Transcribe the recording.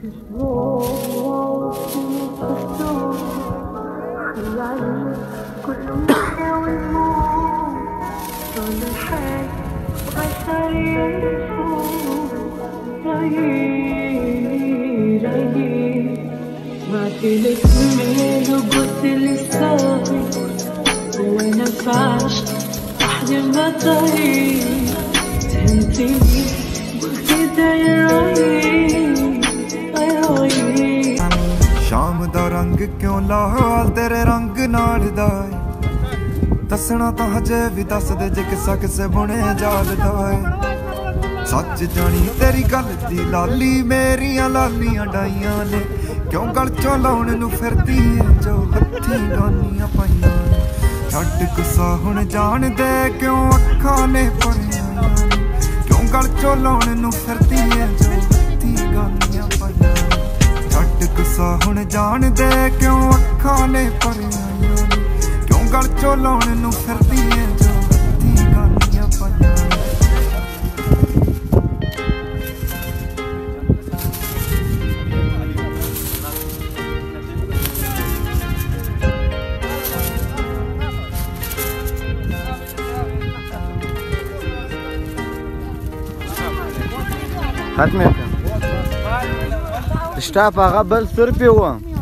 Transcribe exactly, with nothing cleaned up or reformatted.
بعتلك ميل وقلتلي صافي وانا فاش احلم بطريق فهمتيني قلتي داير رايي رايي शाम दा रंग क्यों लाल तेरे रंग नाल दा दसना तां हजे भी दस दे जे किसा किसे बुने जाल दा सच जानी तेरी गल दी लाली मेरियां लालियां डाइयां ने क्यों गल चों लाउण नूं फिरदी ऐ जो हत्थी गानियां पाइयां छड्ड गुस्सा हुण जान दे क्यों अखां ने भरियां क्यों गल चों लाउण नूं फिरदी ऐ जो हत्थी गानियां पाइयां छड्ड गुस्सा हुण जान दे क्यों अखां ने भरियां क्यों गल चों लाउण नूं फिरदी ऐ जो हत्थी गानियां पाइयां هات ميكا اشتاف قبل سربي هو